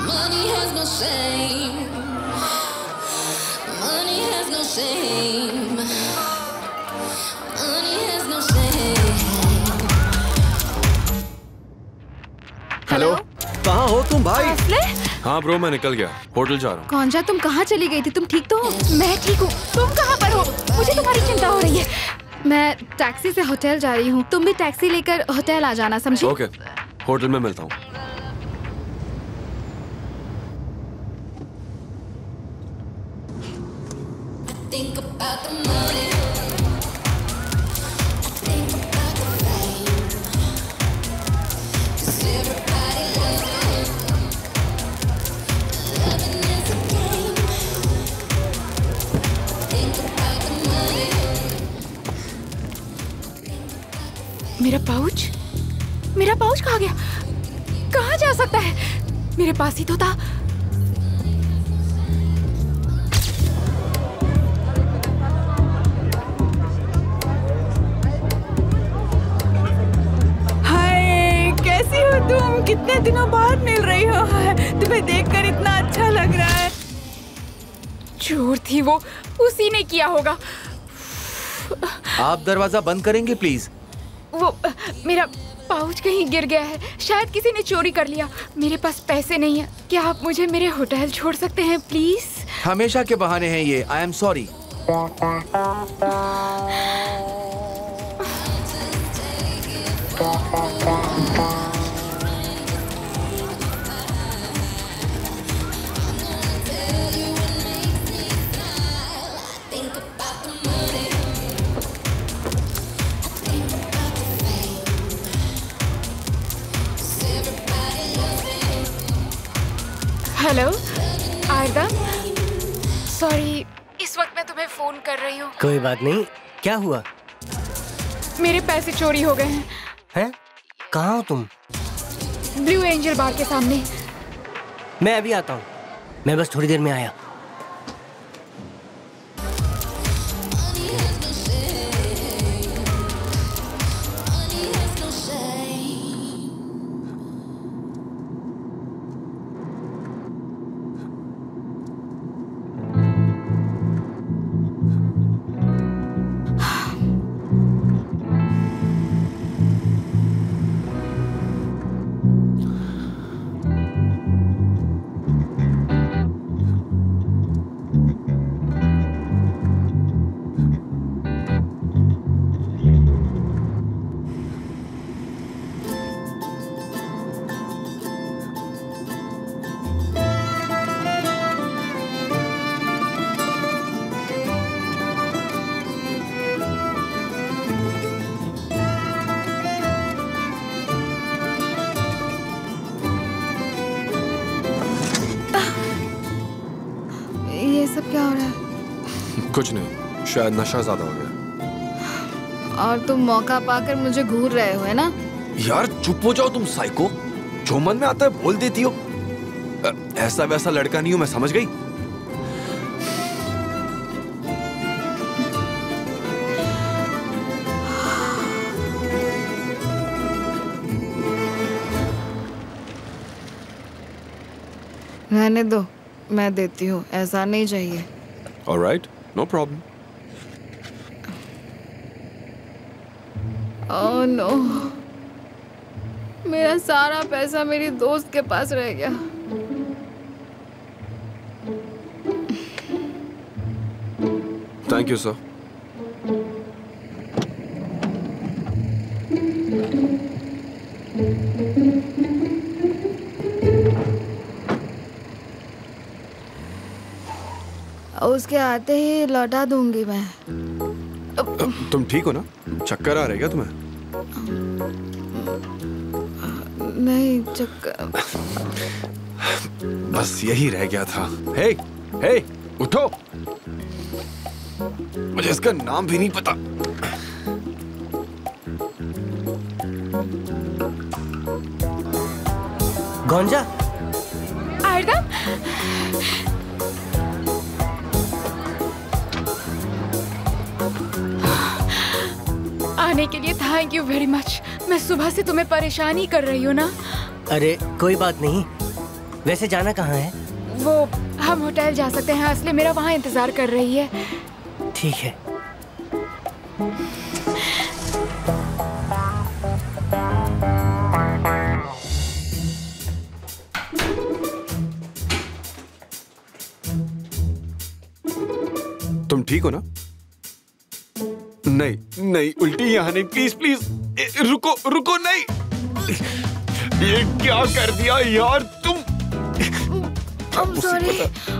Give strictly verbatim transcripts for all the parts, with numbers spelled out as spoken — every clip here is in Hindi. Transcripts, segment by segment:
Money has no shame. Money has no shame. Money has no shame. Hello, कहाँ हो तुम भाई? हाँ ब्रो, मैं निकल गया, होटल जा रहा हूँ। कौनजा, तुम कहाँ चली गई थी? तुम ठीक तो हो? मैं ठीक हूँ। तुम कहाँ पर हो? मुझे तुम्हारी चिंता हो रही है। मैं टैक्सी से होटल जा रही हूँ, तुम भी टैक्सी लेकर होटल आ जाना, समझी? ओके, होटल में मिलता हूँ। Think about the money. I think about the fame. 'Cause everybody loves it. Loving is a game. Think about the money. मेरा पाउच? मेरा पाउच कहाँ गया? कहाँ जा सकता है? मेरे पास ही तो था। तुम कितने दिनों बाद मिल रही हो, तुम्हें देखकर इतना अच्छा लग रहा है। चोर थी वो, उसी ने किया होगा। आप दरवाजा बंद करेंगे प्लीज? वो मेरा पाउच कहीं गिर गया है, शायद किसी ने चोरी कर लिया। मेरे पास पैसे नहीं है, क्या आप मुझे मेरे होटल छोड़ सकते हैं प्लीज? हमेशा के बहाने हैं ये, I am sorry. Hello Ayda, sorry इस वक्त मैं तुम्हें फोन कर रही हूँ। कोई बात नहीं, क्या हुआ? मेरे पैसे चोरी हो गए हैं। हैं? कहाँ हो तुम? ब्लू एंजल बार के सामने। मैं अभी आता हूँ, मैं बस थोड़ी देर में आया। कुछ नहीं, शायद नशा ज्यादा हो गया। और तुम मौका पाकर मुझे घूर रहे हो, है ना? यार चुप हो जाओ तुम साइको, जो मन में आता है बोल देती हो। ऐसा वैसा लड़का नहीं हूं मैं, समझ गई? रहने दो, मैं देती हूँ, ऐसा नहीं चाहिए। All right, no problem. Oh no, मेरा सारा पैसा मेरी दोस्त के पास रह गया। Thank you, sir. उसके आते ही लौटा दूंगी मैं। तुम ठीक हो ना? चक्कर आ रहा है क्या तुम्हें? नहीं चक्कर, बस यही रह गया था। हे, हे, उठो, मुझे इसका नाम भी नहीं पता। गौंजा, आयदा, आने के लिए थैंक यू वेरी मच। मैं सुबह से तुम्हें परेशान ही कर रही हूँ ना? अरे कोई बात नहीं, वैसे जाना कहाँ है? वो हम होटल जा सकते हैं, असली मेरा वहाँ इंतजार कर रही है। ठीक है। तुम ठीक हो ना? नहीं नहीं, उल्टी यहाँ नहीं, प्लीज प्लीज रुको रुको, नहीं, ये क्या कर दिया यार तुम? I'm sorry.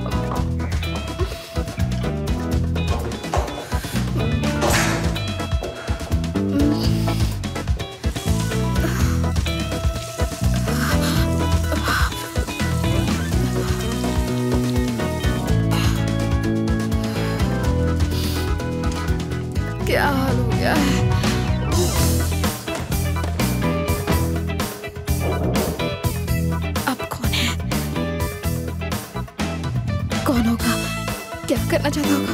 क्या हाल हो गया है? अब कौन है? कौन होगा? क्या करना चाहता होगा?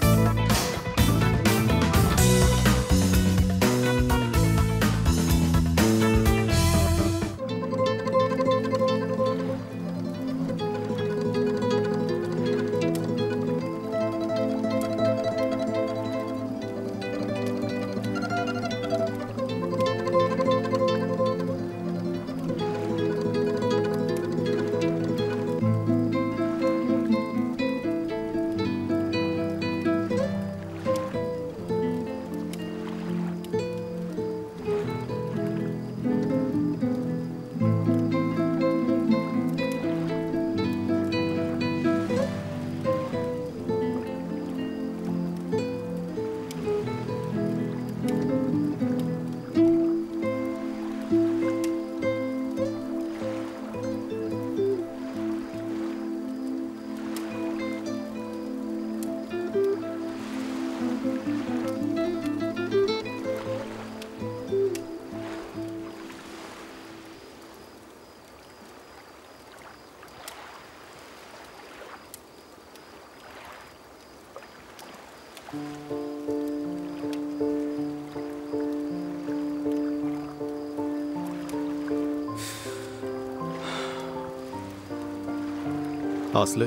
हासले,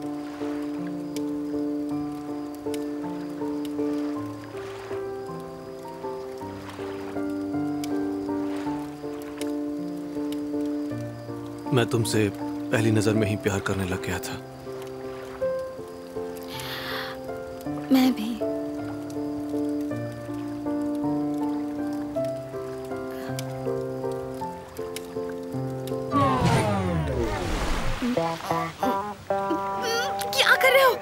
मैं तुमसे पहली नजर में ही प्यार करने लग गया था। मैं भी। क्या कर रहे हो?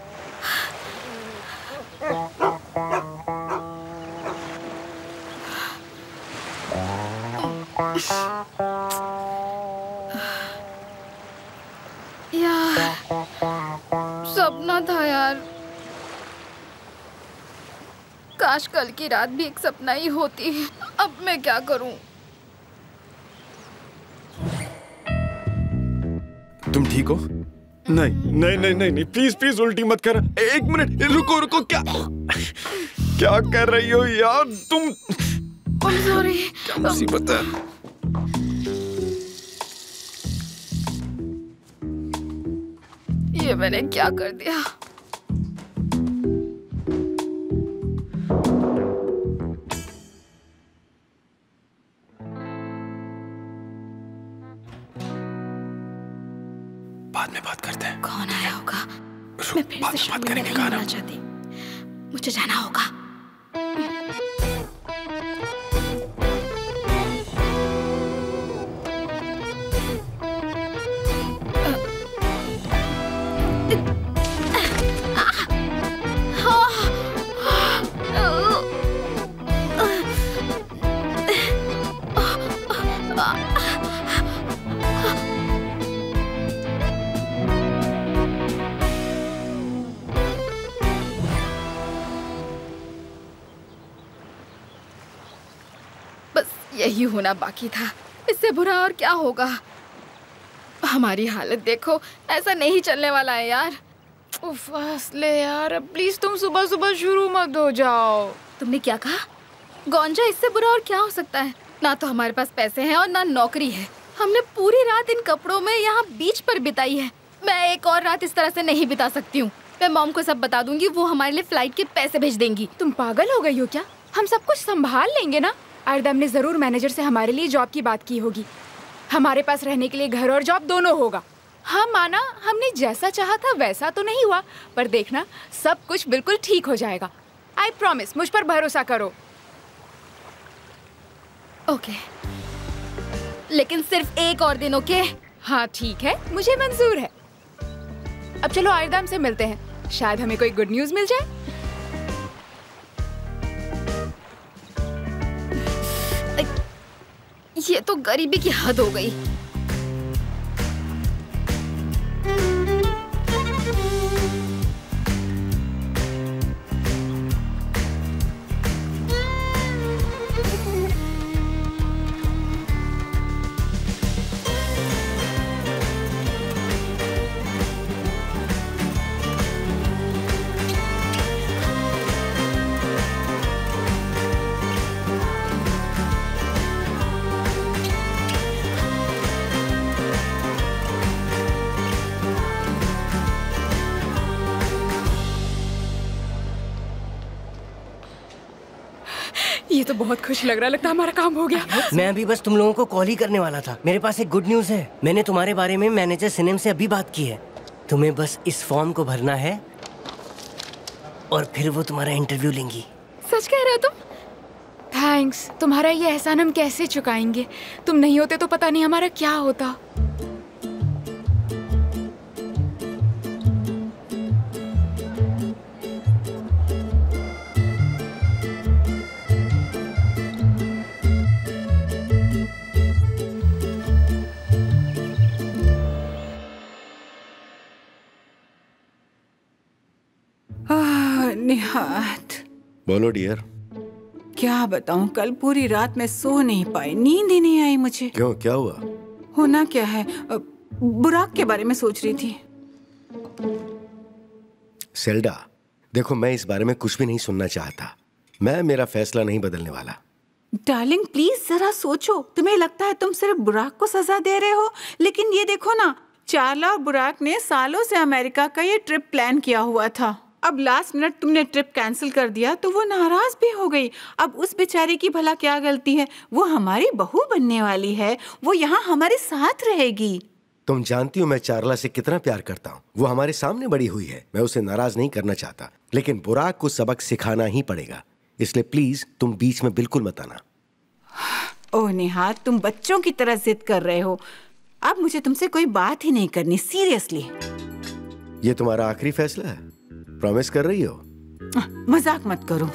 यार, सपना था यार। काश कल की रात भी एक सपना ही होती। अब मैं क्या करूं? तुम ठीक हो? नहीं नहीं नहीं नहीं नहीं, प्लीज प्लीज उल्टी मत कर। एक मिनट रुको रुको, क्या क्या कर रही हो यार तुम? I'm sorry. क्या मुसीबत है? ये मैंने क्या कर दिया? बाद में बात करते हैं। कौन आया होगा? रुक, मैं फिर बाद से में बात शर्मिंदा करेंगे, नहीं गाना। होना चाहती। मुझे जाना होगा। यही होना बाकी था। इससे बुरा और क्या होगा? हमारी हालत देखो, ऐसा नहीं चलने वाला है यार। उफ, हौसले यार, प्लीज तुम सुबह सुबह शुरू मत हो जाओ। तुमने क्या कहा? गौंजा, इससे बुरा और क्या हो सकता है? ना तो हमारे पास पैसे हैं और ना नौकरी है। हमने पूरी रात इन कपड़ों में यहाँ बीच पर बिताई है। मैं एक और रात इस तरह से नहीं बिता सकती हूँ। मैं मॉम को सब बता दूंगी, वो हमारे लिए फ्लाइट के पैसे भेज देंगी। तुम पागल हो गई हो क्या? हम सब कुछ संभाल लेंगे ना। आयरदम ने जरूर मैनेजर से हमारे लिए जॉब की बात की होगी। हमारे पास रहने के लिए घर और जॉब दोनों होगा। हाँ माना, हमने जैसा चाहा था वैसा तो नहीं हुआ, पर देखना सब कुछ बिल्कुल ठीक हो जाएगा। आई प्रॉमिस, मुझ पर भरोसा करो। ओके, लेकिन सिर्फ एक और दिन। ओके? हाँ ठीक है, मुझे मंजूर है। अब चलो आयरदम से मिलते हैं, शायद हमें कोई गुड न्यूज मिल जाए। ये तो गरीबी की हद हो गई। ये तो बहुत खुश लग रहा, लगता है हमारा काम हो गया। मैं अभी बस तुम लोगों को कॉल ही करने वाला था। मेरे पास एक गुड न्यूज़ है। मैंने तुम्हारे बारे में मैनेजर सिनेम से अभी बात की है। तुम्हें बस इस फॉर्म को भरना है और फिर वो तुम्हारा इंटरव्यू लेंगी। सच कह रहे हो तुम? थैंक्स। तुम्हारा ये एहसान हम कैसे चुकाएंगे? तुम नहीं होते तो पता नहीं हमारा क्या होता। निहात, बोलो डियर। क्या बताऊं, कल पूरी रात मैं सो नहीं पाई, नींद ही नहीं आई मुझे। क्यों, क्या हुआ? होना क्या है, बुराक के बारे में सोच रही थी। सेल्डा, देखो मैं इस बारे में कुछ भी नहीं सुनना चाहता। मैं मेरा फैसला नहीं बदलने वाला। डार्लिंग प्लीज जरा सोचो। तुम्हें लगता है तुम सिर्फ बुराक को सजा दे रहे हो, लेकिन ये देखो ना, चार्ला और बुराक ने सालों से अमेरिका का ये ट्रिप प्लान किया हुआ था। अब लास्ट मिनट तुमने ट्रिप कैंसिल कर दिया तो वो नाराज भी हो गई। अब उस बेचारी की भला क्या गलती है? वो हमारी बहू बनने वाली है, वो यहाँ हमारे साथ रहेगी। तुम जानती हो मैं चार्ला से कितना प्यार करता हूँ। वो हमारे सामने बड़ी हुई है। मैं उसे नाराज नहीं करना चाहता, लेकिन बुराक को सबक सिखाना ही पड़ेगा। इसलिए प्लीज तुम बीच में बिल्कुल मत आना। ओह निहात, तुम बच्चों की तरह जिद कर रहे हो। अब मुझे तुमसे कोई बात ही नहीं करनी, सीरियसली। ये तुम्हारा आखिरी फैसला है? प्रॉमिस कर रही हो? मजाक मत करो।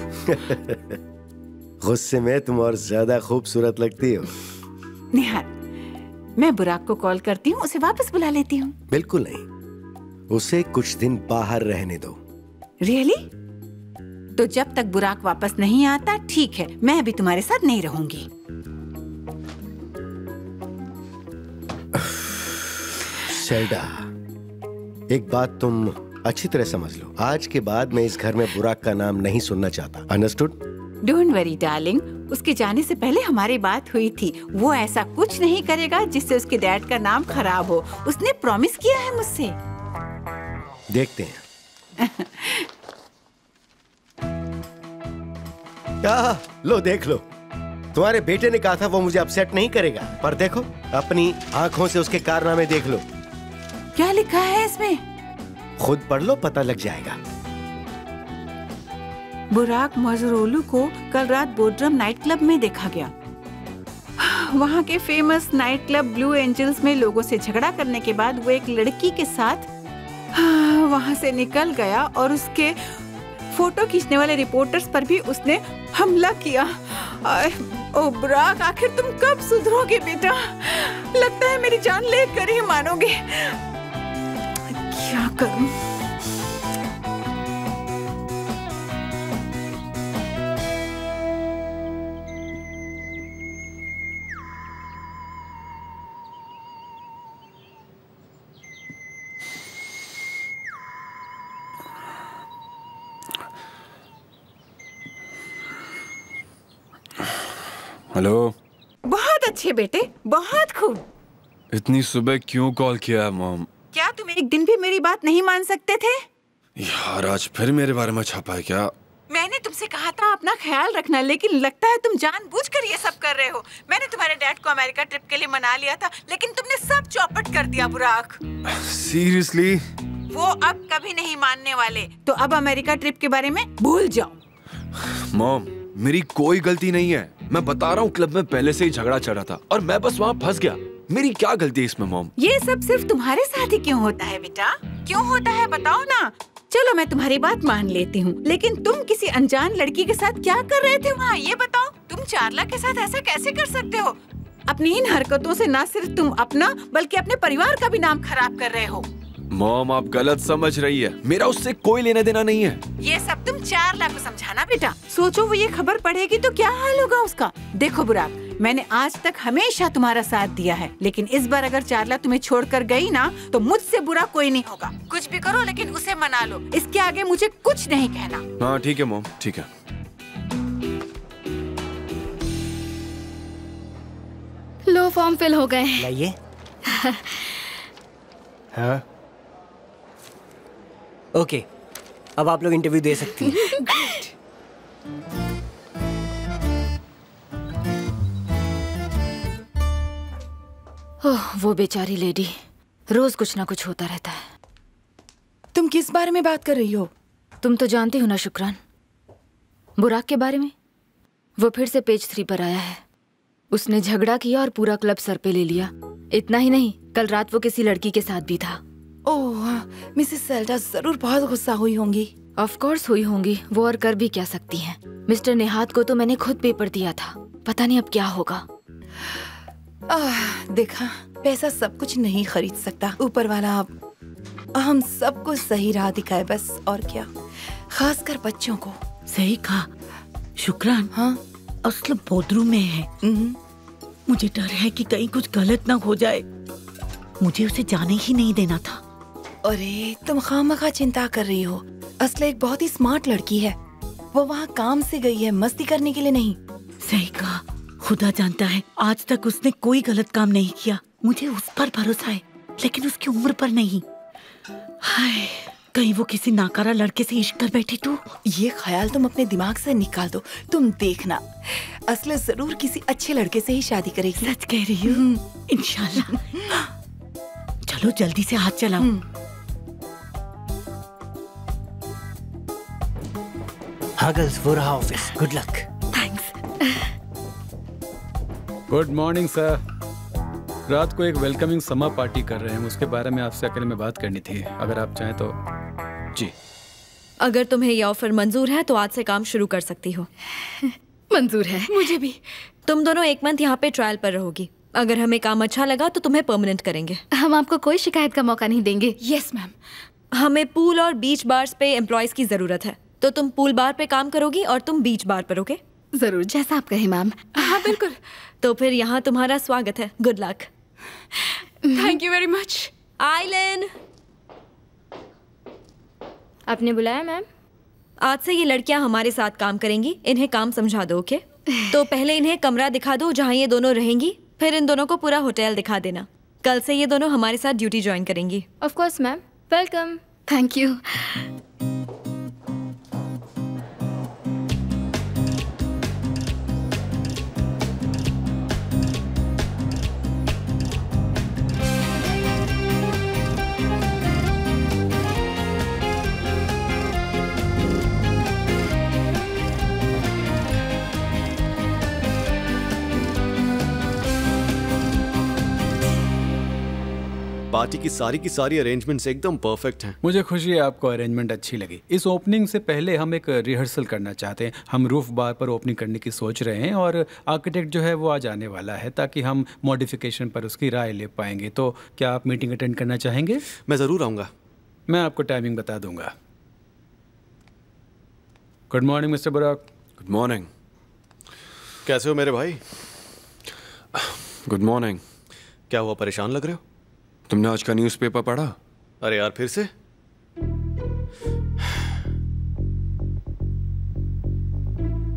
गुस्से में तुम और ज्यादा खूबसूरत लगती हो। निहात, मैं बुराक को कॉल करती हूँ, उसे वापस बुला लेती हूँ। बिल्कुल नहीं, उसे कुछ दिन बाहर रहने दो। रियली? तो जब तक बुराक वापस नहीं आता ठीक है, मैं भी तुम्हारे साथ नहीं रहूंगी। शेल्डा, एक बात तुम अच्छी तरह समझ लो। आज के बाद मैं इस घर में बुराक का नाम नहीं सुनना चाहता। अंडरस्टूड? डोंट वरी डार्लिंग, उसके जाने से पहले हमारी बात हुई थी। वो ऐसा कुछ नहीं करेगा जिससे उसके डैड का नाम खराब हो। उसने प्रॉमिस किया है मुझसे। देखते हैं। आ, लो देख लो, तुम्हारे बेटे ने कहा था वो मुझे अपसेट नहीं करेगा, पर देखो अपनी आंखों से उसके कारनामे देख लो। क्या लिखा है इसमें? खुद पढ़ लो, पता लग जाएगा। बुराक मजरोलू को कल रात बोड्रम नाइट क्लब में देखा गया। वहाँ के famous night club blue angels में लोगों से झगड़ा करने के बाद वो एक लड़की के साथ वहाँ से निकल गया और उसके फोटो खींचने वाले रिपोर्टर्स पर भी उसने हमला किया। ओ बुराक, आखिर तुम कब सुधरोगे बेटा? लगता है मेरी जान लेकर ही मानोगे। क्या करूं? हेलो। बहुत अच्छे बेटे, बहुत खूब। इतनी सुबह क्यों कॉल किया है मॉम? क्या तुम एक दिन भी मेरी बात नहीं मान सकते थे? यार आज फिर मेरे बारे में छापा है क्या? मैंने तुमसे कहा था अपना ख्याल रखना, लेकिन लगता है तुम जानबूझकर ये सब कर रहे हो। मैंने तुम्हारे डैड को अमेरिका ट्रिप के लिए मना लिया था, लेकिन तुमने सब चौपट कर दिया बुराक। सीरियसली? वो अब कभी नहीं मानने वाले, तो अब अमेरिका ट्रिप के बारे में भूल जाओ। मॉम मेरी कोई गलती नहीं है, मैं बता रहा हूँ क्लब में पहले से ही झगड़ा चढ़ा था और मैं बस वहाँ फंस गया। मेरी क्या गलती है इसमें मॉम? ये सब सिर्फ तुम्हारे साथ ही क्यों होता है बेटा? क्यों होता है बताओ ना। चलो मैं तुम्हारी बात मान लेती हूँ, लेकिन तुम किसी अनजान लड़की के साथ क्या कर रहे थे वहाँ, ये बताओ। तुम चार्ला के साथ ऐसा कैसे कर सकते हो? अपनी इन हरकतों से न सिर्फ तुम अपना बल्कि अपने परिवार का भी नाम खराब कर रहे हो। मॉम आप गलत समझ रही है, मेरा उससे कोई लेना देना नहीं है। ये सब तुम चार्ला को समझाना बेटा। सोचो वो ये खबर पढ़ेगी तो क्या हाल होगा उसका। देखो बुराक, मैंने आज तक हमेशा तुम्हारा साथ दिया है, लेकिन इस बार अगर चार्ला तुम्हें छोड़कर गई ना तो मुझसे बुरा कोई नहीं होगा। कुछ भी करो लेकिन उसे मना लो, इसके आगे मुझे कुछ नहीं कहना। हाँ ठीक है मॉम, ठीक है। लो फॉर्म फिल हो गए। लाइए। हाँ ओके, अब आप लोग इंटरव्यू दे सकती हैं। ओह, वो बेचारी लेडी, रोज कुछ ना कुछ होता रहता है। तुम किस बारे में बात कर रही हो? तुम तो जानती हो ना शुक्रान, बुराक के बारे में। वो फिर से पेज थ्री पर आया है। उसने झगड़ा किया और पूरा क्लब सर पे ले लिया। इतना ही नहीं, कल रात वो किसी लड़की के साथ भी था। ओह, मिसेस सेल्डा जरूर बहुत गुस्सा हुई होंगी। ऑफ कोर्स हुई होंगी, वो और कर भी क्या सकती हैं। मिस्टर नेहात को तो मैंने खुद पेपर दिया था, पता नहीं अब क्या होगा। आह, देखा, पैसा सब कुछ नहीं खरीद सकता। ऊपर वाला अब हम सबको सही राह दिखाए बस, और क्या, खासकर बच्चों को। सही कहा शुक्रान। हाँ, असल बोर्डरूम में है। मुझे डर है कि कहीं कुछ गलत ना हो जाए। मुझे उसे जाने ही नहीं देना था। अरे तुम खामखा चिंता कर रही हो। असल एक बहुत ही स्मार्ट लड़की है। वो वहाँ काम से गई है, मस्ती करने के लिए नहीं। सही कहा, खुदा जानता है आज तक उसने कोई गलत काम नहीं किया। मुझे उस पर भरोसा है, लेकिन उसकी उम्र पर नहीं। हाय, कहीं वो किसी नाकारा लड़के से इश्क कर बैठी तो। ये ख्याल तुम अपने दिमाग से निकाल दो। तुम देखना, असले जरूर किसी अच्छे लड़के से ही शादी करेगी। सच कह रही हूँ। इंशाल्लाह। चलो जल्दी से हाथ चलाओ। हाँ गर्ल्स, वो रहा office. Good luck. Thanks. Good morning sir. रात को एक वेलकमिंग समर पार्टी कर रहे हैं, उसके बारे में आपसे अकेले में बात करनी थी, अगर आप चाहें तो। जी, अगर तुम्हें ये ऑफर मंजूर है तो आज से काम शुरू कर सकती हो। मंजूर है मुझे भी। तुम दोनों एक मंथ यहाँ पे ट्रायल पर रहोगी। अगर हमें काम अच्छा लगा तो तुम्हें परमानेंट करेंगे। हम आपको कोई शिकायत का मौका नहीं देंगे। Yes ma'am. हमें पूल और बीच बार्स पे एम्प्लॉयज की जरूरत है, तो तुम पूल बार पे काम करोगी और तुम बीच बार पर। ओके? जरूर, जैसा आप कहें मैम। हाँ बिल्कुल। तो फिर यहाँ तुम्हारा स्वागत है। Good luck. Thank you very much. Aylin, आपने बुलाया मैम? आज से ये लड़कियां हमारे साथ काम करेंगी। इन्हें काम समझा दो। ओके? तो पहले इन्हें कमरा दिखा दो जहाँ ये दोनों रहेंगी, फिर इन दोनों को पूरा होटल दिखा देना। कल से ये दोनों हमारे साथ ड्यूटी ज्वाइन करेंगी। Of course ma'am. Welcome. Thank you. Party की सारी की सारी अरेंजमेंट्स एकदम परफेक्ट हैं। मुझे खुशी है आपको अरेंजमेंट अच्छी लगी। इस ओपनिंग से पहले हम एक रिहर्सल करना चाहते हैं। हम रूफ बार पर ओपनिंग करने की सोच रहे हैं और आर्किटेक्ट जो है वो आज आने वाला है, ताकि हम मॉडिफिकेशन पर उसकी राय ले पाएंगे। तो क्या आप मीटिंग अटेंड करना चाहेंगे? मैं ज़रूर आऊँगा। मैं आपको टाइमिंग बता दूंगा। Good morning mister Burak. Good morning. कैसे हो मेरे भाई? Good morning. क्या हुआ, परेशान लग रहे हो? तुमने आज का न्यूज़पेपर पढ़ा? अरे यार, फिर से?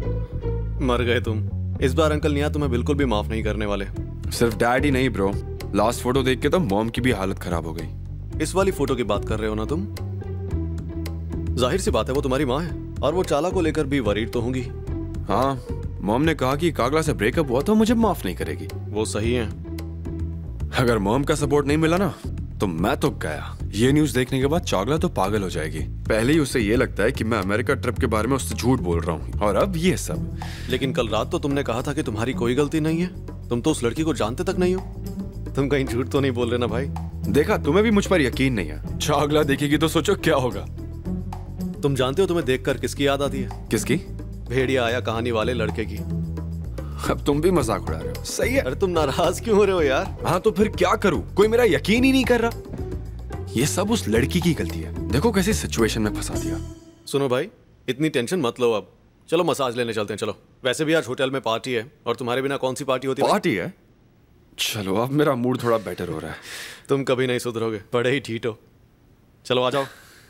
मर गए तुम। इस बार अंकल निया तुम्हें बिल्कुल भी माफ नहीं करने वाले। सिर्फ डैड ही नहीं ब्रो, लास्ट फोटो देख के तो मॉम की भी हालत खराब हो गई। इस वाली फोटो की बात कर रहे हो ना तुम? जाहिर सी बात है वो तुम्हारी माँ है और वो चाला को लेकर भी वरीड तो होंगी। हाँ, मॉम ने कहा कि कागला से ब्रेकअप हुआ तो मुझे माफ नहीं करेगी। वो सही है। अगर मॉम का सपोर्ट नहीं मिला ना तो मैं तो गया। ये न्यूज देखने के बाद चागला तो पागल हो जाएगी। पहले ही उसे ये लगता है कि मैं अमेरिका ट्रिप के बारे में उससे झूठ बोल रहा हूँ और अब ये सब। लेकिन कल रात तो तुमने कहा था कि तुम्हारी कोई गलती नहीं है। तुम तो उस लड़की को जानते तक नहीं हो। तुम कहीं झूठ तो नहीं बोल रहे ना भाई? देखा, तुम्हें भी मुझ पर यकीन नहीं है। चागला देखेगी तो सोचो क्या होगा। तुम जानते हो तुम्हें देखकर किसकी याद आती है? किसकी? भेड़िया आया कहानी वाले लड़के की। अब तुम भी मजाक उड़ा रहे हो। सही है। अरे तुम नाराज क्यों हो रहे हो यार? हाँ तो फिर क्या करूं? कोई मेरा यकीन ही नहीं कर रहा। ये सब उस लड़की की गलती है। देखो कैसी सिचुएशन में फंसा दिया। सुनो भाई, इतनी टेंशन मत लो अब। चलो मसाज लेने चलते हैं। चलो। वैसे भी आज होटल में पार्टी है और तुम्हारे बिना कौन सी पार्टी होती है? पार्टी है? चलो, अब मेरा मूड थोड़ा बेटर हो रहा है। तुम कभी नहीं सुधरोगे, बड़े ही ठीक हो। चलो आ जाओ।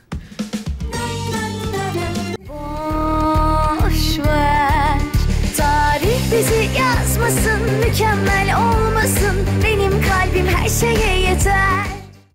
Boş ver, tarih bizi yazmasın, mükemmel olmasın. Benim kalbim her şeye yeter.